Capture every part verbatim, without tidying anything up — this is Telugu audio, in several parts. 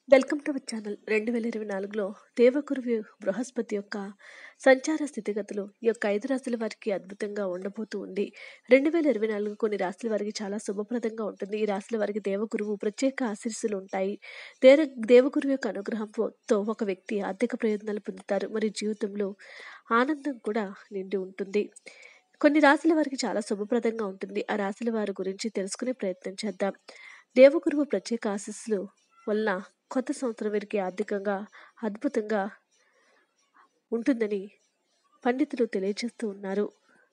Welcome to our channel. రెండు వేల ఇరవై నాలుగులో దేవగురువు బృహస్పతి యొక్క సంచార స్థితిగతులు ఈ యొక్క ఐదు రాశుల వారికి అద్భుతంగా ఉండబోతూ ఉంది. రెండు వేల ఇరవై నాలుగు కొన్ని రాశుల వారికి చాలా శుభప్రదంగా ఉంటుంది. ఈ రాశుల వారికి దేవగురువు ప్రత్యేక ఆశీస్సులు ఉంటాయి. దేవ దేవగురువు యొక్క అనుగ్రహంతో ఒక వ్యక్తి ఆర్థిక ప్రయోజనాలు పొందుతారు. మరియు జీవితంలో ఆనందం కూడా నిండి ఉంటుంది. కొన్ని రాశుల వారికి చాలా శుభప్రదంగా ఉంటుంది. ఆ రాశుల వారి గురించి తెలుసుకునే ప్రయత్నం చేద్దాం. దేవగురువు ప్రత్యేక ఆశీస్సులు వలన కొత్త సంవత్సరం వీరికి ఆర్థికంగా అద్భుతంగా ఉంటుందని పండితులు తెలియజేస్తూ ఉన్నారు.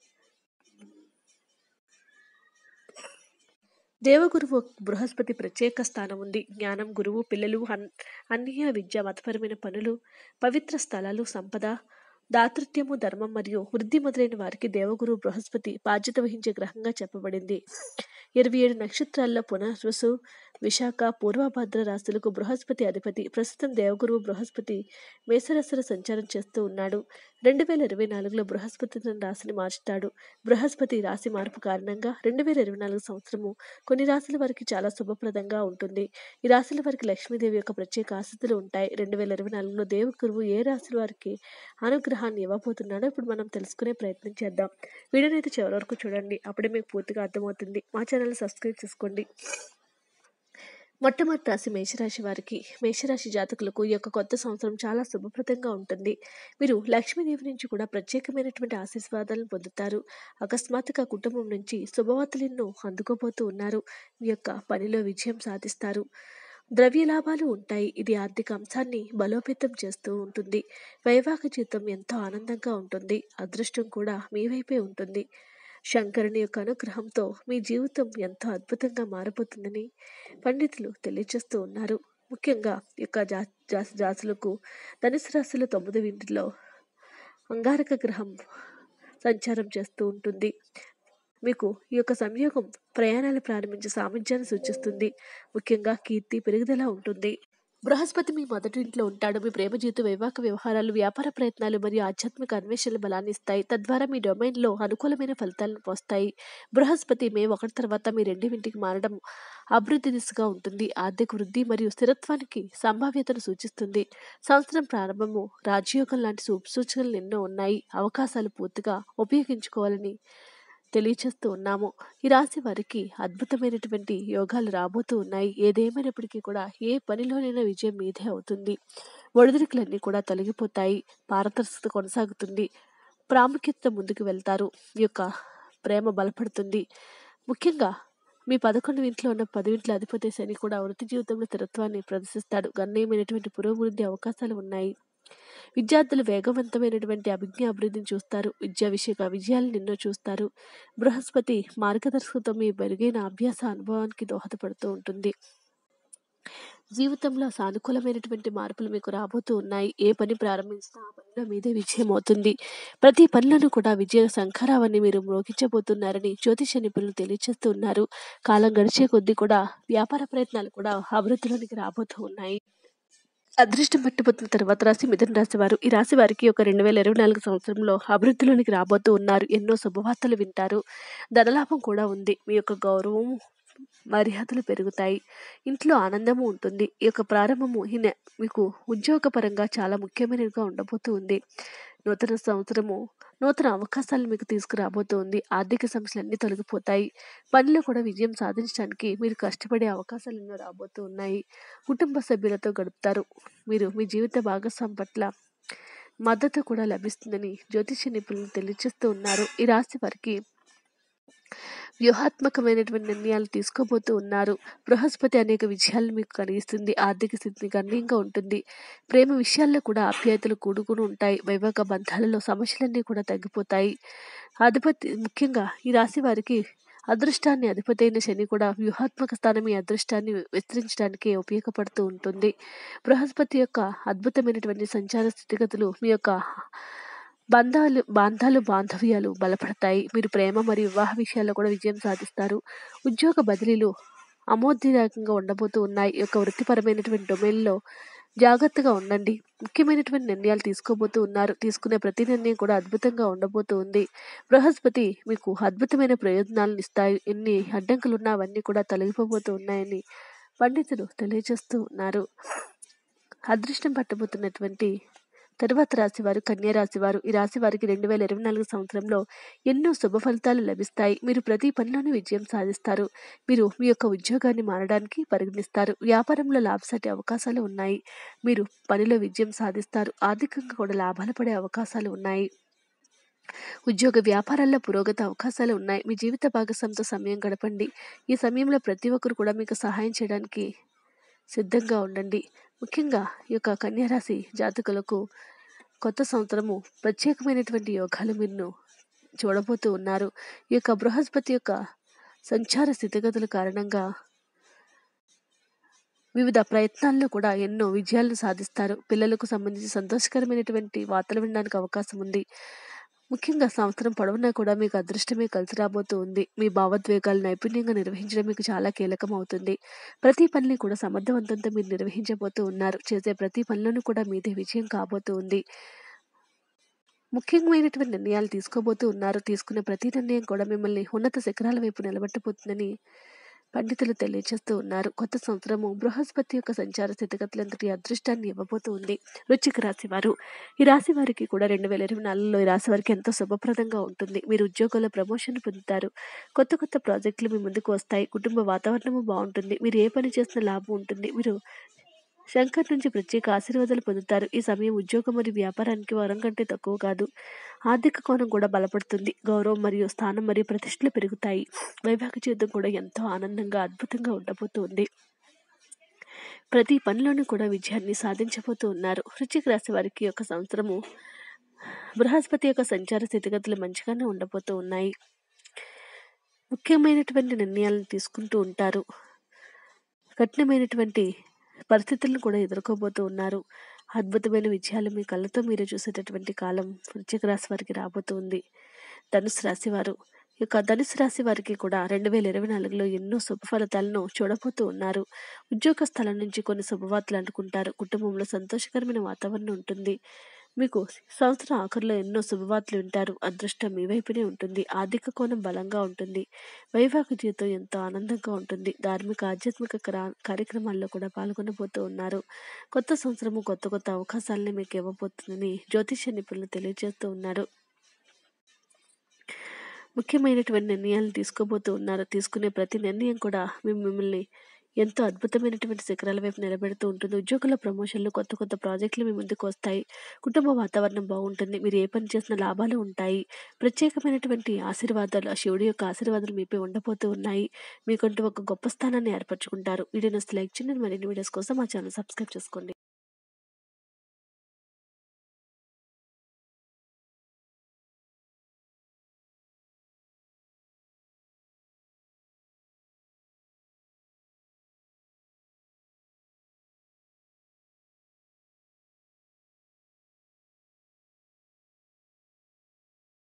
దేవగురువు బృహస్పతి ప్రత్యేక స్థానం ఉంది. జ్ఞానం, గురువు, పిల్లలు, అన్ అన్య విద్య, మతపరమైన పనులు, పవిత్ర స్థలాలు, సంపద, దాతృత్యము, ధర్మం మరియు వృద్ధి మొదలైన వారికి దేవగురువు బృహస్పతి బాధ్యత వహించే గ్రహంగా చెప్పబడింది. ఇరవై ఏడు నక్షత్రాల్లో పునర్వసు, విశాఖ, పూర్వభద్ర రాశులకు బృహస్పతి అధిపతి. ప్రస్తుతం దేవగురువు బృహస్పతి మేషరాశిలో సంచారం చేస్తూ ఉన్నాడు. రెండు వేల ఇరవై నాలుగులో బృహస్పతి తన రాశిని మార్చుతాడు. బృహస్పతి రాశి మార్పు కారణంగా రెండు వేల ఇరవై నాలుగు సంవత్సరము కొన్ని రాశుల వారికి చాలా శుభప్రదంగా ఉంటుంది. ఈ రాశుల వారికి లక్ష్మీదేవి యొక్క ప్రత్యేక ఆశీస్సులు ఉంటాయి. రెండు వేల ఇరవై నాలుగులో దేవగురువు ఏ రాశుల వారికి అనుగ్రహాన్ని ఇవ్వబోతున్నాడో ఇప్పుడు మనం తెలుసుకునే ప్రయత్నం చేద్దాం. వీడియోని అయితే చివరి వరకు చూడండి. అప్పుడే మీకు పూర్తిగా అర్థమవుతుంది. మా ఛానల్ సబ్స్క్రైబ్ చేసుకోండి. మొట్టమొదటి రాశి మేషరాశి వారికి. మేషరాశి జాతకులకు ఈ యొక్క కొత్త సంవత్సరం చాలా శుభప్రదంగా ఉంటుంది. మీరు లక్ష్మీదేవి నుంచి కూడా ప్రత్యేకమైనటువంటి ఆశీర్వాదాలను పొందుతారు. అకస్మాత్తుగా కుటుంబం నుంచి శుభవార్తలను అందుకోబోతూ ఉన్నారు. మీ యొక్క పనిలో విజయం సాధిస్తారు. ద్రవ్య లాభాలు ఉంటాయి. ఇది ఆర్థిక అంశాన్ని బలోపేతం చేస్తూ ఉంటుంది. వైవాహిక జీవితం ఎంతో ఆనందంగా ఉంటుంది. అదృష్టం కూడా మీ వైపే ఉంటుంది. శంకరుని యొక్క అనుగ్రహంతో మీ జీవితం ఎంతో అద్భుతంగా మారబోతుందని పండితులు తెలియజేస్తూ ఉన్నారు. ముఖ్యంగా ఈ యొక్క జా జాతి జాతులకు ధనుసు రాశిలో తొమ్మిది ఇంటిలో అంగారక గ్రహం సంచారం చేస్తూ ఉంటుంది. మీకు ఈ యొక్క సంయోగం ప్రయాణాలు ప్రారంభించే సామర్థ్యాన్ని సూచిస్తుంది. ముఖ్యంగా కీర్తి పెరుగుదల ఉంటుంది. బృహస్పతి మీ మొదటి ఇంట్లో ఉంటాడు. మీ ప్రేమ జీవితం, వైవాహిక వ్యవహారాలు, వ్యాపార ప్రయత్నాలు మరియు ఆధ్యాత్మిక అన్వేషణలు బలాన్ని ఇస్తాయి. తద్వారా మీ డొమైన్లో అనుకూలమైన ఫలితాలను పోస్తాయి. బృహస్పతి మే ఒకటి తర్వాత మీ రెండో ఇంటికి మారడం అభివృద్ధి దిశగా ఉంటుంది. ఆర్థిక వృద్ధి మరియు స్థిరత్వానికి సంభావ్యతను సూచిస్తుంది. సంవత్సరం ప్రారంభము రాజయోగం లాంటి సూచనలు ఎన్నో ఉన్నాయి. అవకాశాలు పూర్తిగా ఉపయోగించుకోవాలని తెలియచేస్తూ ఉన్నాము. ఈ రాశి వారికి అద్భుతమైనటువంటి యోగాలు రాబోతూ ఉన్నాయి. ఏదేమైనప్పటికీ కూడా ఏ పనిలోనైనా విజయం మీదే అవుతుంది. ఒడిదుడుకులన్నీ కూడా తొలగిపోతాయి. పారదర్శకత కొనసాగుతుంది. ప్రాముఖ్యత ముందుకు వెళ్తారు. ఈ యొక్క ప్రేమ బలపడుతుంది. ముఖ్యంగా మీ పదకొండు ఇంట్లో ఉన్న పది ఇంట్లో అధిపతి శని కూడా వృత్తి జీవితంలో స్థిరత్వాన్ని ప్రదర్శిస్తాడు. గణనీయమైనటువంటి పురోభివృద్ధి అవకాశాలు ఉన్నాయి. విద్యార్థులు వేగవంతమైనటువంటి అభిజ్ఞ అభివృద్ధిని చూస్తారు. విద్యా విషయక విజయాలను ఎన్నో చూస్తారు. బృహస్పతి మార్గదర్శకత్వం మీ మెరుగైన అభ్యాస అనుభవానికి దోహదపడుతూ ఉంటుంది. జీవితంలో సానుకూలమైనటువంటి మార్పులు మీకు రాబోతూ ఉన్నాయి. ఏ పని ప్రారంభించినా ఆ పనిలో మీదే విజయం అవుతుంది. ప్రతి పనులను కూడా విజయ శంఖరావాన్ని మీరు మ్రోగించబోతున్నారని జ్యోతిష నిపుణులు తెలియజేస్తూ ఉన్నారు. కాలం గడిచే కొద్దీ కూడా వ్యాపార ప్రయత్నాలు కూడా అభివృద్ధిలోనికి రాబోతూ ఉన్నాయి. అదృష్టం పట్టుబోతున్న తర్వాత రాశి మిథున రాశి వారు. ఈ రాశి వారికి ఒక రెండు వేల ఇరవై నాలుగు సంవత్సరంలో అభివృద్ధిలోనికి రాబోతూ ఉన్నారు. ఎన్నో శుభవార్తలు వింటారు. ధనలాభం కూడా ఉంది. మీ యొక్క గౌరవం మర్యాదలు పెరుగుతాయి. ఇంట్లో ఆనందము ఉంటుంది. ఈ యొక్క ప్రారంభము ఈ నె మీకు ఉద్యోగపరంగా చాలా ముఖ్యమైనదిగా ఉండబోతూ ఉంది. నూతన సంవత్సరము నూతన అవకాశాలు మీకు తీసుకురాబోతోంది. ఆర్థిక సమస్యలు అన్నీ తొలగిపోతాయి. పనిలో కూడా విజయం సాధించడానికి మీరు కష్టపడే అవకాశాలు ఎన్నో రాబోతూ ఉన్నాయి. కుటుంబ సభ్యులతో గడుపుతారు. మీరు మీ జీవిత భాగస్వామి పట్ల మద్దతు కూడా లభిస్తుందని జ్యోతిష నిపుణులు తెలియజేస్తూ ఉన్నారు. ఈ రాశి వారికి వ్యూహాత్మకమైనటువంటి నిర్ణయాలు తీసుకోబోతూ ఉన్నారు. బృహస్పతి అనేక విజయాలను మీకు కలిగిస్తుంది. ఆర్థిక స్థితిని గణనీయంగా ఉంటుంది. ప్రేమ విషయాల్లో కూడా ఆప్యాయతలు కూడుకుని ఉంటాయి. వైవాహిక బంధాలలో సమస్యలన్నీ కూడా తగ్గిపోతాయి. అధిపతి ముఖ్యంగా ఈ రాశి వారికి అదృష్టాన్ని అధిపతి అయిన శని కూడా వ్యూహాత్మక స్థానం ఈ అదృష్టాన్ని విస్తరించడానికి ఉపయోగపడుతూ ఉంటుంది. బృహస్పతి యొక్క అద్భుతమైనటువంటి సంచార స్థితిగతులు మీ యొక్క బంధాలు బాంధాలు బాంధవ్యాలు బలపడతాయి. మీరు ప్రేమ మరియు వివాహ విషయాల్లో కూడా విజయం సాధిస్తారు. ఉద్యోగ బదిలీలు ఆమోదదాయకంగా ఉండబోతూ ఉన్నాయి. ఈ యొక్క వృత్తిపరమైనటువంటి డొమైన్లో జాగ్రత్తగా ఉండండి. ముఖ్యమైనటువంటి నిర్ణయాలు తీసుకోబోతూ ఉన్నారు. తీసుకునే ప్రతి నిర్ణయం కూడా అద్భుతంగా ఉండబోతూ ఉంది. బృహస్పతి మీకు అద్భుతమైన ప్రయోజనాలను ఇస్తాయి. ఎన్ని అడ్డంకులు ఉన్నా అవన్నీ కూడా తొలగిపోబోతూ ఉన్నాయని పండితులు తెలియజేస్తూ ఉన్నారు. అదృష్టం పట్టబోతున్నటువంటి తరువాత రాశి వారు కన్యా రాశి వారు. ఈ రాశి వారికి రెండు వేల ఇరవై నాలుగు సంవత్సరంలో ఎన్నో శుభ ఫలితాలు లభిస్తాయి. మీరు ప్రతి పనిలోనూ విజయం సాధిస్తారు. మీరు మీ యొక్క ఉద్యోగాన్ని మారడానికి పరిగణిస్తారు. వ్యాపారంలో లాభసాటి అవకాశాలు ఉన్నాయి. మీరు పనిలో విజయం సాధిస్తారు. ఆర్థికంగా కూడా లాభాలు పడే అవకాశాలు ఉన్నాయి. ఉద్యోగ వ్యాపారాల్లో పురోగతి అవకాశాలు ఉన్నాయి. మీ జీవిత భాగస్వామితో సమయం గడపండి. ఈ సమయంలో ప్రతి ఒక్కరు కూడా మీకు సహాయం చేయడానికి సిద్ధంగా ఉండండి. ముఖ్యంగా ఈ యొక్క కన్యా రాశి జాతకులకు కొత్త సంవత్సరము ప్రత్యేకమైనటువంటి యోగాలు మీరు చూడబోతూ ఉన్నారు. ఈ యొక్క బృహస్పతి యొక్క సంచార స్థితిగతుల కారణంగా వివిధ ప్రయత్నాల్లో కూడా ఎన్నో విజయాలను సాధిస్తారు. పిల్లలకు సంబంధించి సంతోషకరమైనటువంటి వార్తలు వినడానికి అవకాశం ఉంది. ముఖ్యంగా సంవత్సరం పొడవునా కూడా మీకు అదృష్టమే కలిసి రాబోతూ ఉంది. మీ భావోద్వేగాలు నైపుణ్యంగా నిర్వహించడం మీకు చాలా కీలకం అవుతుంది. ప్రతి పనిని కూడా సమర్థవంతంతో మీరు నిర్వహించబోతూ ఉన్నారు. చేసే ప్రతి పనిలోనూ కూడా మీదే విజయం కాబోతూ ఉంది. ముఖ్యమైనటువంటి నిర్ణయాలు తీసుకోబోతూ ఉన్నారు. తీసుకునే ప్రతి నిర్ణయం కూడా మిమ్మల్ని ఉన్నత శిఖరాల వైపు నిలబెట్టబోతుందని పండితులు తెలియజేస్తూ ఉన్నారు. కొత్త సంవత్సరము బృహస్పతి యొక్క సంచార స్థితిగతులు ఎంతటి అదృష్టాన్ని ఇవ్వబోతూ ఉంది. వృశ్చిక రాశి వారు. ఈ రాశి వారికి కూడా రెండు వేల ఇరవై నాలుగులో ఈ రాశి వారికి ఎంతో శుభప్రదంగా ఉంటుంది. మీరు ఉద్యోగంలో ప్రమోషన్ పొందుతారు. కొత్త కొత్త ప్రాజెక్టులు మీ ముందుకు వస్తాయి. కుటుంబ వాతావరణము బాగుంటుంది. మీరు ఏ పని చేసిన లాభం ఉంటుంది. మీరు శంకర్ నుంచి ప్రత్యేక ఆశీర్వాదాలు పొందుతారు. ఈ సమయం ఉద్యోగం మరియు వ్యాపారానికి వరం కంటే తక్కువ కాదు. ఆర్థిక కోణం కూడా బలపడుతుంది. గౌరవం మరియు స్థానం మరియు ప్రతిష్టలు పెరుగుతాయి. వైవాహిక జీవితం కూడా ఎంతో ఆనందంగా అద్భుతంగా ఉండబోతుంది. ప్రతి పనిలోనూ కూడా విజయాన్ని సాధించబోతూ ఉన్నారు. వృశ్చిక రాశి వారికి యొక్క సంవత్సరము బృహస్పతి యొక్క సంచార స్థితిగతులు మంచిగానే ఉండబోతూ ఉన్నాయి. ముఖ్యమైనటువంటి నిర్ణయాలను తీసుకుంటూ ఉంటారు. కఠినమైనటువంటి పరిస్థితులను కూడా ఎదుర్కోబోతూ ఉన్నారు. అద్భుతమైన విజయాలు మీ కళ్ళతో మీరు చూసేటటువంటి కాలం వృశ్చిక రాశి వారికి రాబోతుంది. ధనుసు రాశి వారు. ఈ యొక్క ధనుసు రాశి వారికి కూడా రెండు వేల ఇరవై నాలుగులో ఎన్నో శుభ ఫలితాలను చూడబోతూ ఉన్నారు. ఉద్యోగ స్థలం నుంచి కొన్ని శుభవార్తలు అనుకుంటారు. కుటుంబంలో సంతోషకరమైన వాతావరణం ఉంటుంది. మీకు సంవత్సరం ఆఖరిలో ఎన్నో శుభవార్తలు వింటారు. అదృష్టం మీ వైపునే ఉంటుంది. ఆర్థిక కోణం బలంగా ఉంటుంది. వైవాహిక జీవితం ఎంతో ఆనందంగా ఉంటుంది. ధార్మిక ఆధ్యాత్మిక కార్యక్రమాల్లో కూడా పాల్గొనబోతూ ఉన్నారు. కొత్త సంవత్సరము కొత్త కొత్త అవకాశాలని మీకు ఇవ్వబోతుందని జ్యోతిష్య నిపుణులు తెలియజేస్తూ ఉన్నారు. ముఖ్యమైనటువంటి నిర్ణయాలను తీసుకోబోతూ ఉన్నారు. తీసుకునే ప్రతి నిర్ణయం కూడా మిమ్మల్ని ఎంతో అద్భుతమైనటువంటి శిఖరాల వైపు నిలబెడుతూ ఉంటుంది. ఉద్యోగుల ప్రమోషన్లు కొత్త కొత్త ప్రాజెక్టులు మీ ముందుకు వస్తాయి. కుటుంబ వాతావరణం బాగుంటుంది. మీరు ఏ పని చేసిన లాభాలు ఉంటాయి. ప్రత్యేకమైనటువంటి ఆశీర్వాదాలు, ఆ శివుడి యొక్క ఆశీర్వాదాలు మీపై ఉండబోతూ ఉన్నాయి. మీకంటూ ఒక గొప్ప స్థానాన్ని ఏర్పరచుకుంటారు. వీడియోని లైక్ చేయండి. మరిన్ని వీడియోస్ కోసం మా ఛానల్ సబ్స్క్రైబ్ చేసుకోండి.